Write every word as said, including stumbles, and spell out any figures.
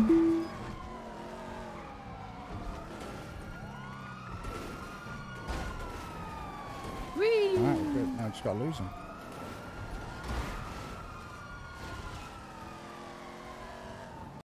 Whee! Alright, good. Now I just gotta lose him.